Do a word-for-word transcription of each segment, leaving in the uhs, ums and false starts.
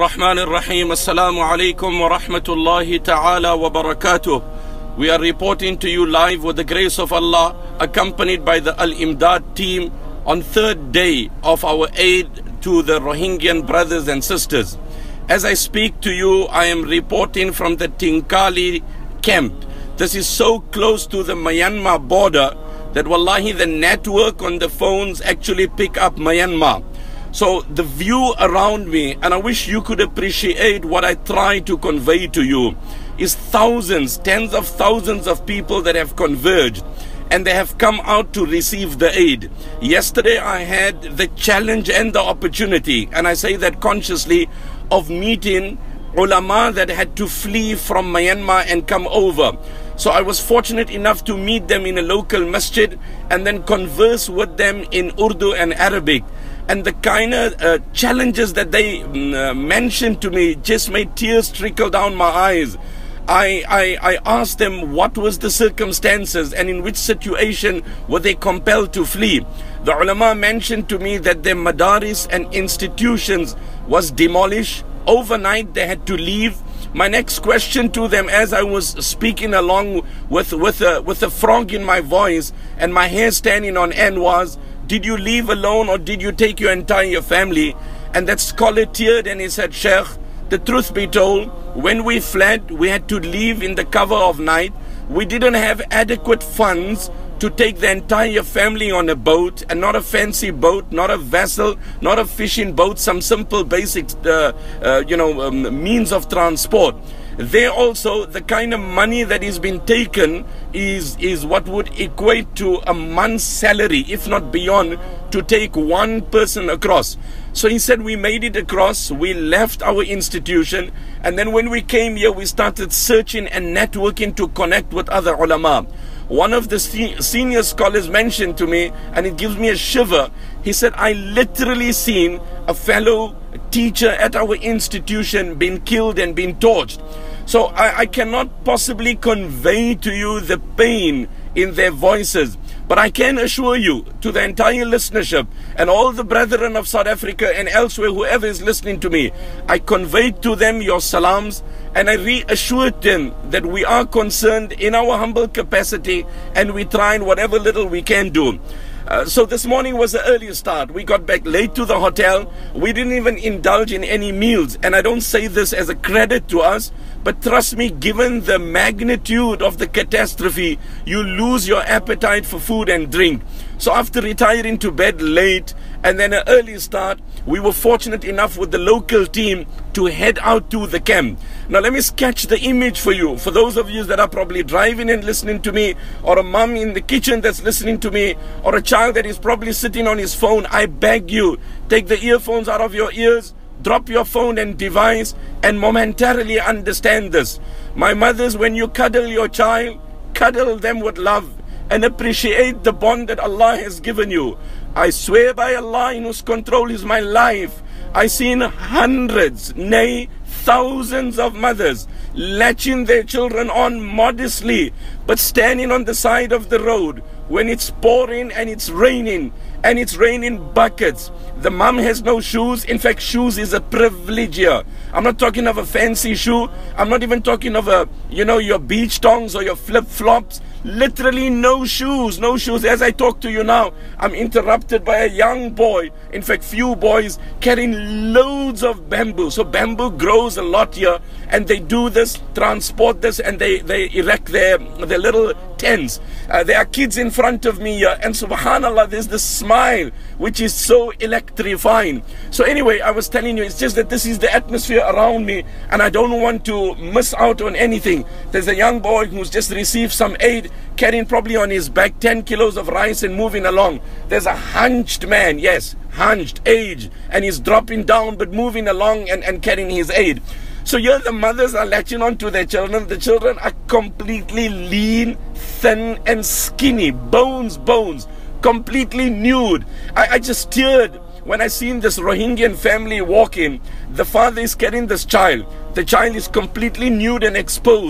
ar-Rahman ar-Rahim. Assalamu alaikum wa rahmatullahi ta'ala wa barakatuh. We are reporting to you live with the grace of Allah, accompanied by the Al-Imdad team on third day of our aid to the Rohingyan brothers and sisters. As I speak to you, I am reporting from the Tinkali camp. This is so close to the Myanmar border that wallahi the network on the phones actually pick up Myanmar. So the view around me, and I wish you could appreciate what I try to convey to you, is thousands, tens of thousands of people that have converged and they have come out to receive the aid. Yesterday I had the challenge and the opportunity, and I say that consciously, of meeting ulama that had to flee from Myanmar and come over. So I was fortunate enough to meet them in a local masjid and then converse with them in Urdu and Arabic. And the kind of uh, challenges that they uh, mentioned to me just made tears trickle down my eyes. I, I, I asked them what was the circumstances and in which situation were they compelled to flee. The ulama mentioned to me that their madaris and institutions was demolished. Overnight they had to leave. My next question to them, as I was speaking along with, with, a, with a frog in my voice and my hair standing on end, was, did you leave alone or did you take your entire family? And that scholar teared and he said, Sheikh, the truth be told, when we fled, we had to leave in the cover of night. We didn't have adequate funds to take the entire family on a boat, and not a fancy boat, not a vessel, not a fishing boat, some simple basic uh, uh, you know, um, means of transport. There also, the kind of money that is being taken is, is what would equate to a month's salary, if not beyond, to take one person across. So he said, we made it across, we left our institution, and then when we came here, we started searching and networking to connect with other ulama. One of the senior scholars mentioned to me, and it gives me a shiver, he said, I literally seen a fellow teacher at our institution being killed and being torched. So I, I cannot possibly convey to you the pain in their voices, but I can assure you, to the entire listenership and all the brethren of South Africa and elsewhere, whoever is listening to me, I conveyed to them your salams, and I reassured them that we are concerned in our humble capacity and we try in whatever little we can do. Uh, so this morning was the earliest start. We got back late to the hotel. We didn't even indulge in any meals. And I don't say this as a credit to us, but trust me, given the magnitude of the catastrophe, you lose your appetite for food and drink. So after retiring to bed late and then an early start, we were fortunate enough with the local team to head out to the camp. Now let me sketch the image for you. For those of you that are probably driving and listening to me, or a mom in the kitchen that's listening to me, or a child that is probably sitting on his phone, I beg you, take the earphones out of your ears, drop your phone and device, and momentarily understand this. My mothers, when you cuddle your child, cuddle them with love and appreciate the bond that Allah has given you. I swear by Allah in whose control is my life, I seen hundreds, nay thousands of mothers latching their children on modestly, but standing on the side of the road when it's pouring and it's raining, and it's raining buckets. The mom has no shoes. In fact, shoes is a privilege here. I'm not talking of a fancy shoe. I'm not even talking of a, you know, your beach tongs or your flip-flops. Literally no shoes, no shoes. As I talk to you now, I'm interrupted by a young boy, in fact few boys, carrying loads of bamboo. So bamboo grows a lot here, and they do this, transport this, and they, they erect their, their little tents. Uh, there are kids in front of me here, and subhanallah, there's this smile which is so electrifying. So anyway, I was telling you, it's just that this is the atmosphere around me, and I don't want to miss out on anything. There's a young boy who's just received some aid, carrying probably on his back ten kilos of rice and moving along. There's a hunched man, yes, hunched, aged, and he's dropping down but moving along and, and carrying his aid. So here the mothers are latching on to their children. The children are completely lean, thin and skinny, bones, bones, completely nude. I, I just teared when I seen this Rohingyan family walking. The father is carrying this child. The child is completely nude and exposed.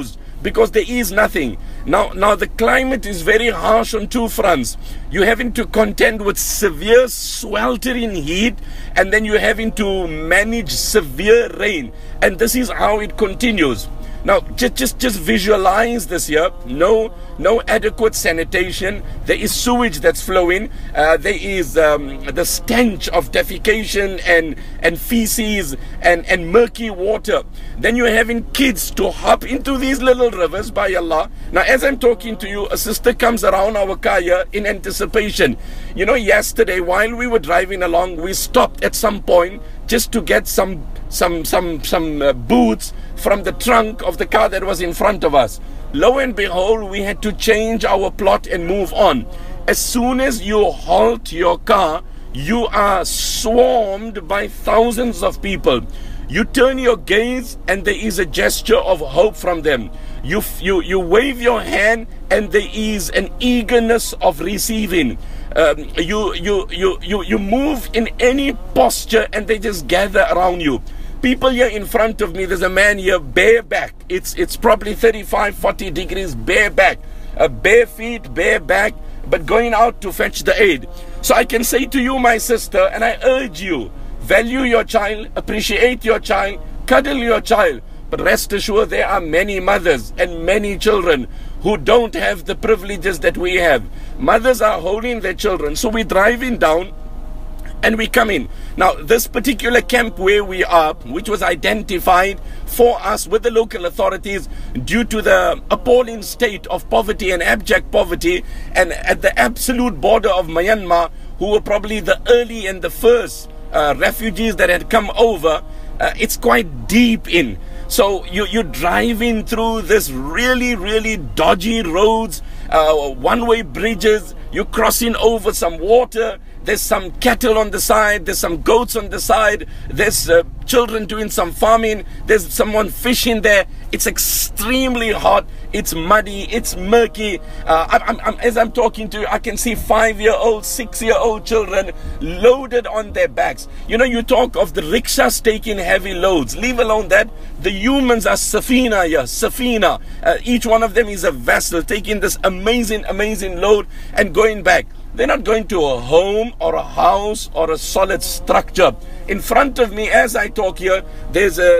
because there is nothing. Now, now the climate is very harsh on two fronts. You're having to contend with severe sweltering heat, and then you're having to manage severe rain. And this is how it continues. Now, just, just, just visualize this here. No, no adequate sanitation. There is sewage that's flowing. Uh, there is um, the stench of defecation and, and feces and, and murky water. Then you're having kids to hop into these little rivers, by Allah. Now, as I'm talking to you, a sister comes around our car here in anticipation. You know, yesterday, while we were driving along, we stopped at some point just to get some some some some uh, boots from the trunk of the car that was in front of us. Lo and behold, we had to change our plot and move on. As soon as you halt your car, you are swarmed by thousands of people. You turn your gaze and there is a gesture of hope from them. You, you, you wave your hand and there is an eagerness of receiving. Um, you, you, you, you, you move in any posture and they just gather around you. People here in front of me, there's a man here bareback. It's, it's probably thirty-five, forty degrees bareback. Uh, bare feet, bare back, but going out to fetch the aid. So I can say to you, my sister, and I urge you, value your child, appreciate your child, cuddle your child. But rest assured, there are many mothers and many children who don't have the privileges that we have. Mothers are holding their children. So we're driving down and we come in. Now, this particular camp where we are, which was identified for us with the local authorities due to the appalling state of poverty and abject poverty, and at the absolute border of Myanmar, who were probably the early and the first uh, refugees that had come over, uh, it's quite deep in. So you, you're driving through this really, really dodgy roads, uh, one-way bridges, you're crossing over some water, there's some cattle on the side, there's some goats on the side, there's uh, children doing some farming, there's someone fishing there. It's extremely hot, it's muddy, it's murky. Uh, I'm, I'm, as I'm talking to you, I can see five-year-old, six-year-old children loaded on their backs. You know, you talk of the rickshaws taking heavy loads. Leave alone that. The humans are safina here, safina. Uh, each one of them is a vessel taking this amazing, amazing load and going back. They're not going to a home or a house or a solid structure. In front of me, as I talk here, there's a,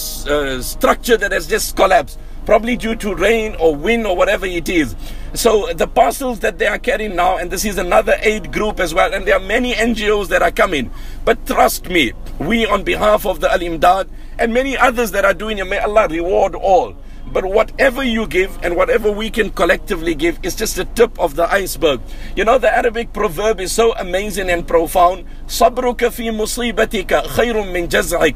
a structure that has just collapsed, probably due to rain or wind or whatever it is. So the parcels that they are carrying now, and this is another aid group as well, and there are many N G Os that are coming. But trust me, we on behalf of the Al-Imdad and many others that are doing it, may Allah reward all. But whatever you give and whatever we can collectively give is just the tip of the iceberg. You know, the Arabic proverb is so amazing and profound. صبرك في مصيبتك خير من جزعك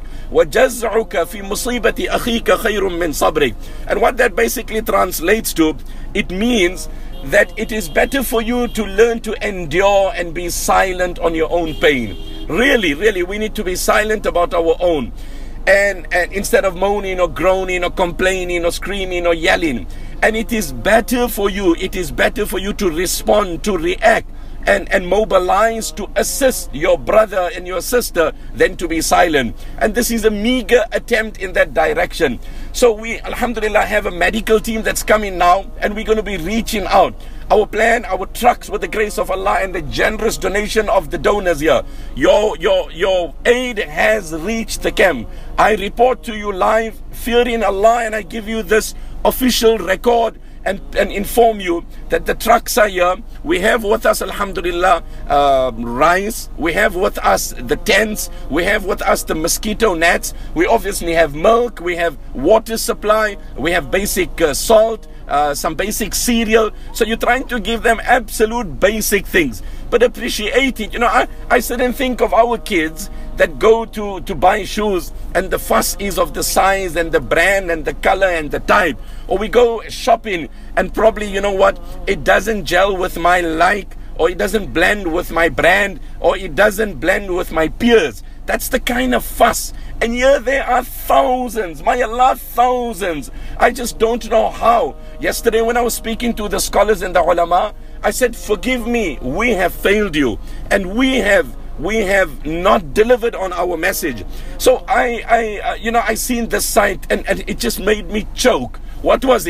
وجزعك في مصيبة أخيك خير من صبرك. And what that basically translates to, it means that it is better for you to learn to endure and be silent on your own pain. Really, really, we need to be silent about our own. And, and instead of moaning or groaning or complaining or screaming or yelling. And it is better for you, it is better for you to respond, to react and, and mobilize to assist your brother and your sister than to be silent. And this is a meager attempt in that direction. So we, alhamdulillah, have a medical team that's coming now, and we're going to be reaching out. Our plan, our trucks, with the grace of Allah and the generous donation of the donors here, your, your, your aid has reached the camp. I report to you live, fearing Allah, and I give you this official record and, and inform you that the trucks are here. We have with us, alhamdulillah, uh, rice. We have with us the tents. We have with us the mosquito nets. We obviously have milk. We have water supply. We have basic uh, salt. Uh, some basic cereal. So you're trying to give them absolute basic things, but appreciate it. You know, I, I sit and think of our kids that go to, to buy shoes, and the fuss is of the size and the brand and the color and the type. Or we go shopping and probably, you know what, it doesn't gel with my like, or it doesn't blend with my brand, or it doesn't blend with my peers. That's the kind of fuss. And here there are thousands, my Allah, thousands. I just don't know how. Yesterday when I was speaking to the scholars and the ulama, I said, forgive me, we have failed you. And we have, we have not delivered on our message. So I, I uh, you know, I seen this site and, and it just made me choke. What was it?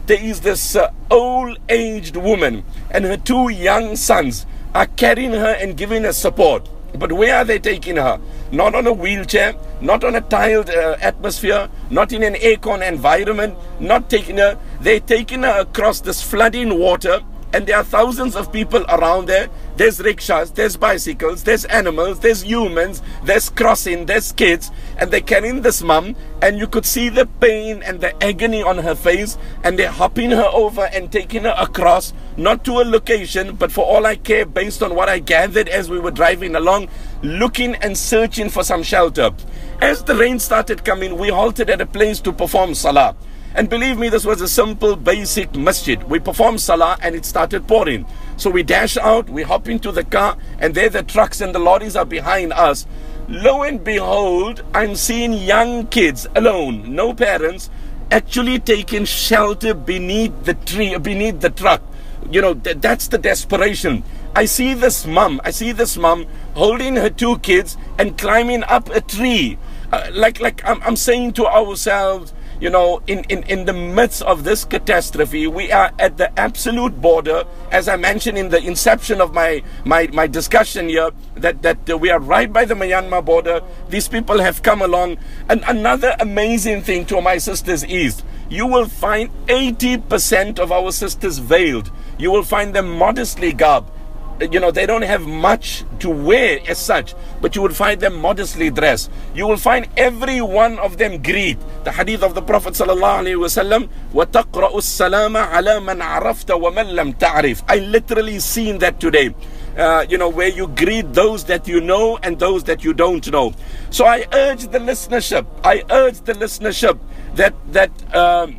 there is this uh, old-aged woman and her two young sons are carrying her and giving her support. But where are they taking her? Not on a wheelchair, not on a tiled uh, atmosphere, not in an aircon environment, not taking her. They're taking her across this flooding water, and there are thousands of people around there. There's rickshaws, there's bicycles, there's animals, there's humans, there's crossing, there's kids, and they're carrying this mum, and you could see the pain and the agony on her face, and they're hopping her over and taking her across, not to a location, but for all I care, based on what I gathered as we were driving along, looking and searching for some shelter. As the rain started coming, we halted at a place to perform salah. And believe me, this was a simple, basic masjid. We performed salah and it started pouring. So we dash out, we hop into the car, and there the trucks and the lorries are behind us. Lo and behold, I'm seeing young kids alone, no parents, actually taking shelter beneath the tree, beneath the truck. You know, th that's the desperation. I see this mum, I see this mum holding her two kids and climbing up a tree. Uh, like, like I'm, I'm saying to ourselves, you know, in, in, in the midst of this catastrophe, we are at the absolute border, as I mentioned in the inception of my, my, my discussion here, that, that uh, we are right by the Myanmar border. These people have come along. And another amazing thing to my sisters is, you will find eighty percent of our sisters veiled. You will find them modestly garbed. You know, they don't have much to wear as such, but you will find them modestly dressed. You will find every one of them greet. The hadith of the Prophet sallallahu alaihi wasallam, وَتَقْرَأُ السَّلَامَ عَلَى مَنْ عَرَفْتَ وَمَنْ لَمْ تَعْرِفْ. I literally seen that today. Uh, you know, where you greet those that you know and those that you don't know. So I urge the listenership, I urge the listenership that, that, um,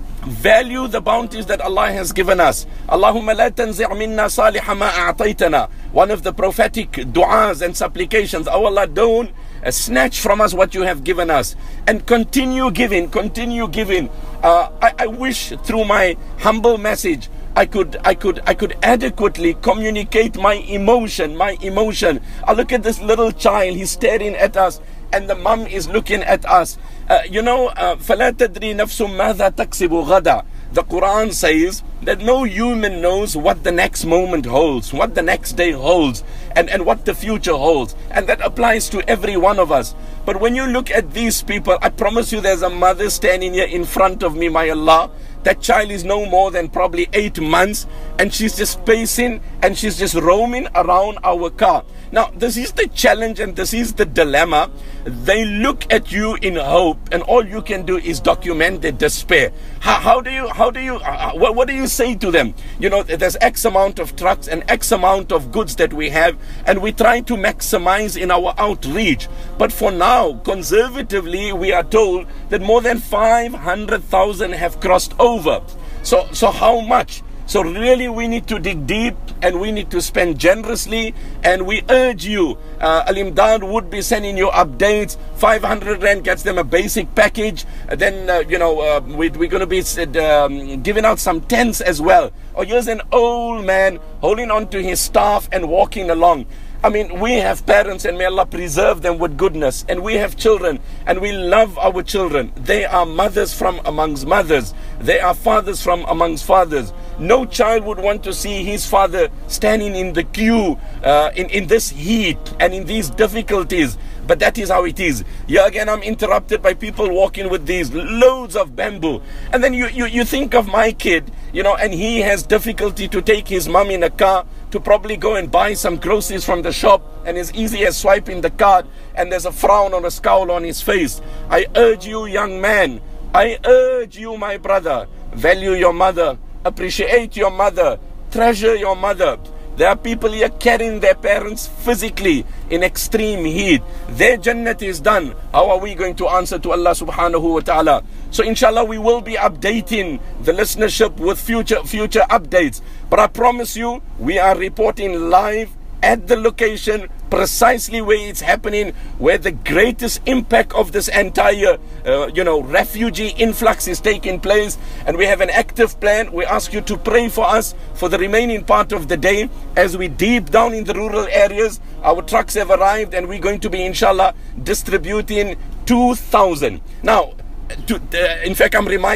value the bounties that Allah has given us. Allahumma la tanzi' minna saliha ma a'taytana. One of the prophetic du'as and supplications. Oh Allah, don't uh, snatch from us what you have given us. And continue giving, continue giving. Uh, I, I wish through my humble message, I could, I could, I could adequately communicate my emotion, my emotion. I look at this little child, he's staring at us, and the mum is looking at us. Uh, you know, فَلَا تَدْرِي نَفْسٌ مَاذَا تَكْسِبُ غَدًا. The Quran says that no human knows what the next moment holds, what the next day holds, and, and what the future holds. And that applies to every one of us. But when you look at these people, I promise you there's a mother standing here in front of me, my Allah. That child is no more than probably eight months, and she's just pacing and she's just roaming around our car. Now, this is the challenge and this is the dilemma. They look at you in hope, and all you can do is document their despair. How, how do you, how do you, uh, what, what do you say to them? You know, there's X amount of trucks and X amount of goods that we have, and we try to maximize in our outreach. But for now, conservatively, we are told that more than five hundred thousand have crossed over. So, so how much? So really we need to dig deep, and we need to spend generously, and we urge you, uh, Al-Imdad would be sending you updates. Five hundred rand gets them a basic package. Then uh, you know uh, we, we're going to be um, giving out some tents as well. Or here's an old man holding on to his staff and walking along. I mean, we have parents, and may Allah preserve them with goodness, and we have children, and we love our children. They are mothers from amongst mothers. They are fathers from amongst fathers. No child would want to see his father standing in the queue uh, in, in this heat and in these difficulties. But that is how it is. Here again, I'm interrupted by people walking with these loads of bamboo. And then you, you, you think of my kid, you know, and he has difficulty to take his mom in a car to probably go and buy some groceries from the shop, and as easy as swiping the card, and there's a frown or a scowl on his face. I urge you, young man, I urge you, my brother, value your mother, appreciate your mother, treasure your mother. There are people here carrying their parents physically in extreme heat. Their Jannat is done. How are we going to answer to Allah subhanahu wa ta'ala? So inshallah we will be updating the listenership with future future updates. But I promise you, we are reporting live at the location, precisely where it's happening, where the greatest impact of this entire uh, you know refugee influx is taking place. And we have an active plan. We ask you to pray for us for the remaining part of the day as we deep down in the rural areas. Our trucks have arrived, and we're going to be inshallah distributing two thousand. Now to, uh, in fact, I'm reminded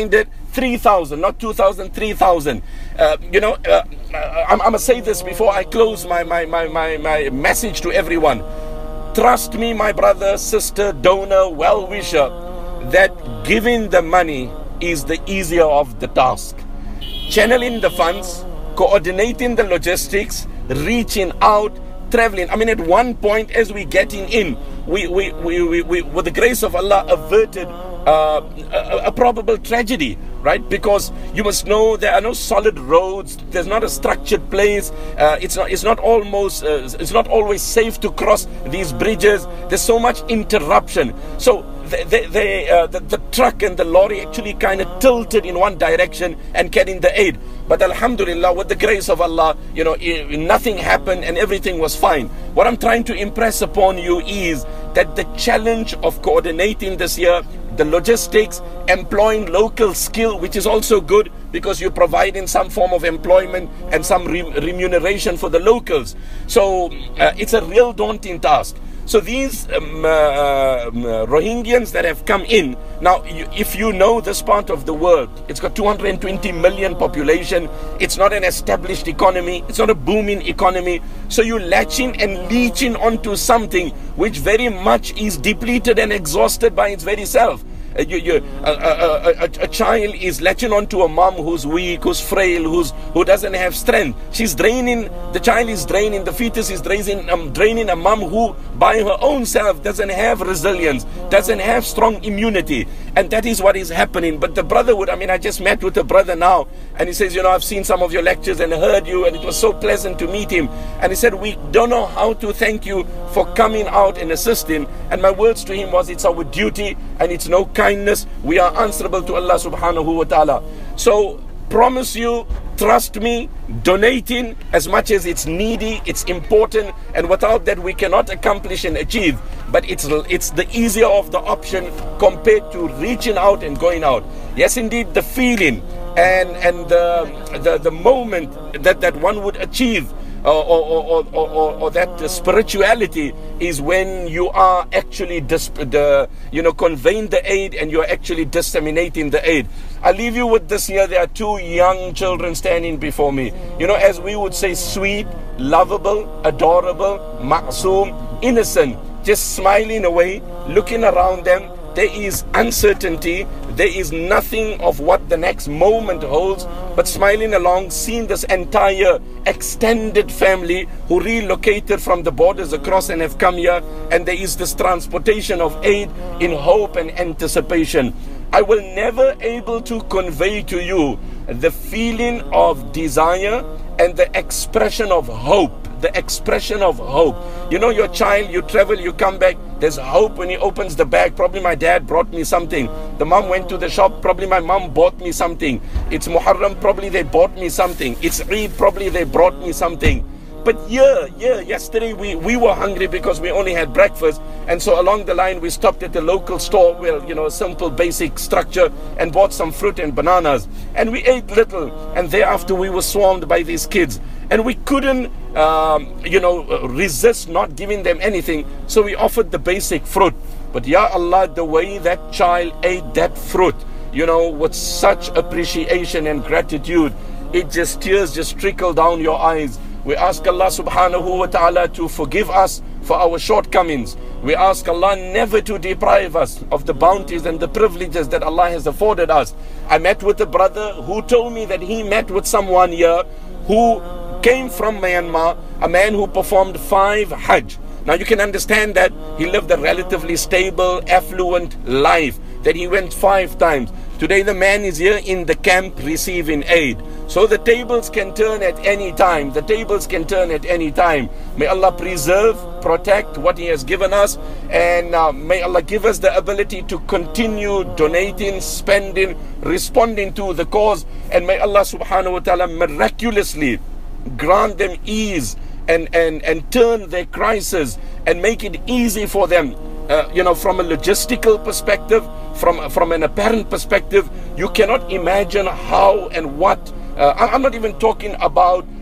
three thousand, not two thousand, three thousand. Uh, you know, uh, I'm, I'm going to say this before I close my, my, my, my, my message to everyone. Trust me, my brother, sister, donor, well-wisher, that giving the money is the easier of the task. Channeling the funds, coordinating the logistics, reaching out, traveling. I mean, at one point, as we getting in, we, we, we, we, we with the grace of Allah, averted uh, a, a probable tragedy, right? Because you must know there are no solid roads. There's not a structured place. Uh, it's not. It's not almost. Uh, it's not always safe to cross these bridges. There's so much interruption. So they, they, they, uh, the, the truck and the lorry actually kind of tilted in one direction and carrying the aid. But alhamdulillah, with the grace of Allah, you know, nothing happened and everything was fine. What I'm trying to impress upon you is that the challenge of coordinating this year, the logistics, employing local skill, which is also good because you're providing some form of employment and some re remuneration for the locals. So uh, it's a real daunting task. So these um, uh, um, uh, Rohingyans that have come in, now you, if you know this part of the world, it's got two hundred twenty million population, it's not an established economy, it's not a booming economy, so you're latching and leeching onto something which very much is depleted and exhausted by its very self. Uh, you, you, uh, uh, uh, a, a child is latching onto a mom who's weak, who's frail, who's who doesn't have strength. She's draining, the child is draining, the fetus is draining, um, draining a mom who by her own self doesn't have resilience, doesn't have strong immunity. And that is what is happening. But the brotherhood, I mean, I just met with a brother now, and he says, you know, I've seen some of your lectures and heard you, and it was so pleasant to meet him. And he said, we don't know how to thank you for coming out and assisting. And my words to him was, it's our duty and it's no kindness. We are answerable to Allah subhanahu wa ta'ala. So promise you, trust me, donating as much as it's needy, it's important, and without that we cannot accomplish and achieve. But it's it's the easier of the option compared to reaching out and going out. Yes, indeed, the feeling and and the the, the moment that that one would achieve or or, or, or, or, or that spirituality is when you are actually dis the you know conveying the aid and you're actually disseminating the aid. I'll leave you with this here. There are two young children standing before me. You know, as we would say, sweet, lovable, adorable, ma'soom, innocent, just smiling away, looking around them. There is uncertainty. There is nothing of what the next moment holds, but smiling along, seeing this entire extended family who relocated from the borders across and have come here, and there is this transportation of aid in hope and anticipation. I will never able to convey to you the feeling of desire and the expression of hope. The expression of hope. You know, your child, you travel, you come back, there's hope when he opens the bag. Probably my dad brought me something. The mom went to the shop, probably my mom bought me something. It's Muharram, probably they bought me something. It's Eid, probably they brought me something. But yeah, yeah, yesterday we, we were hungry because we only had breakfast. And so along the line, we stopped at the local store, well, you know, a simple basic structure, and bought some fruit and bananas. And we ate little. And thereafter we were swarmed by these kids. And we couldn't, um, you know, resist not giving them anything. So we offered the basic fruit. But ya Allah, the way that child ate that fruit, you know, with such appreciation and gratitude, it just tears just trickle down your eyes. We ask Allah subhanahu wa ta'ala to forgive us for our shortcomings. We ask Allah never to deprive us of the bounties and the privileges that Allah has afforded us. I met with a brother who told me that he met with someone here who came from Myanmar, a man who performed five Hajj. Now you can understand that he lived a relatively stable, affluent life, that he went five times. Today the man is here in the camp receiving aid. So the tables can turn at any time. The tables can turn at any time. May Allah preserve, protect what He has given us, and uh, may Allah give us the ability to continue donating, spending, responding to the cause, and may Allah subhanahu wa ta'ala miraculously grant them ease and, and, and turn their crisis and make it easy for them. Uh, you know, from a logistical perspective, from, from an apparent perspective, you cannot imagine how and what. Uh, I'm not even talking about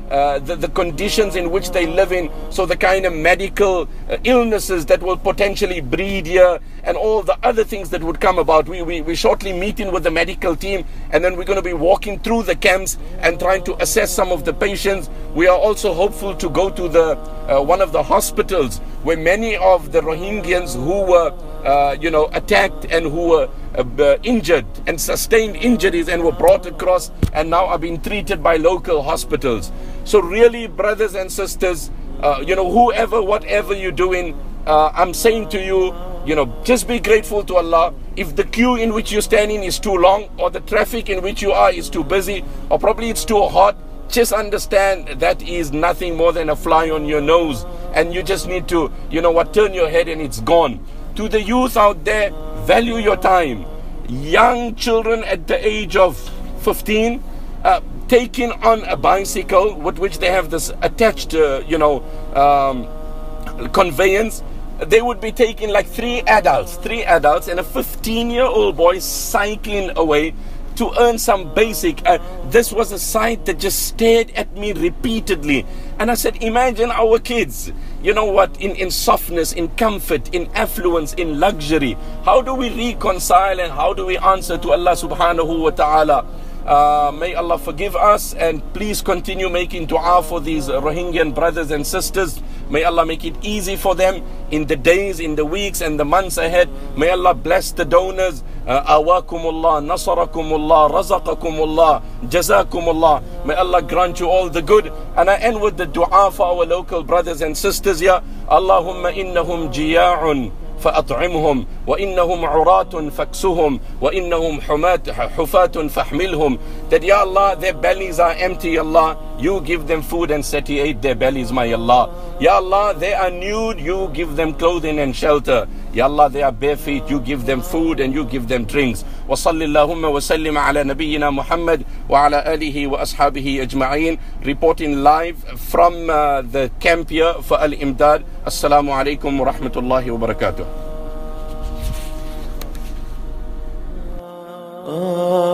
uh, the, the conditions in which they live in, so the kind of medical uh, illnesses that will potentially breed here, and all the other things that would come about. We, we, we're shortly meeting with the medical team, and then we're going to be walking through the camps and trying to assess some of the patients. We are also hopeful to go to the uh, one of the hospitals where many of the Rohingyans who were uh, you know, attacked and who were uh, injured and sustained injuries and were brought across and now are being treated by local hospitals. So really, brothers and sisters, uh, you know, whoever, whatever you're doing, uh, I'm saying to you, you know, just be grateful to Allah. If the queue in which you're standing is too long, or the traffic in which you are is too busy, or probably it's too hot, just understand that is nothing more than a fly on your nose, and you just need to, you know what, turn your head and it's gone. To the youth out there, value your time. Young children at the age of fifteen, uh, taking on a bicycle with which they have this attached, uh, you know, um, conveyance. They would be taking like three adults, three adults and a fifteen year old boy cycling away to earn some basic. Uh, this was a sight that just stared at me repeatedly. And I said, imagine our kids, you know what, in, in softness, in comfort, in affluence, in luxury. How do we reconcile and how do we answer to Allah subhanahu wa ta'ala? Uh, may Allah forgive us, and please continue making dua for these Rohingyan brothers and sisters. May Allah make it easy for them in the days, in the weeks and the months ahead. May Allah bless the donors. Awakumullah, nasarakumullah, razaqakumullah, jazakumullah. May Allah grant you all the good. And I end with the dua for our local brothers and sisters here. Allahumma innahum jiya'un فأطعمهم وإنهم عراة فاكسهم وإنهم حفاة فاحملهم. That Ya Allah, their bellies are empty, Ya Allah, you give them food and satiate their bellies, my Allah. Ya Allah, they are nude, you give them clothing and shelter. Ya Allah, they are bare feet, you give them food and you give them drinks. وصل اللهم وسلم على نبينا محمد وعلى آله وأصحابه أجمعين. Reporting live from uh, the camp here for Al-Imdad. Assalamu alaikum wa rahmatullahi wa barakatuh.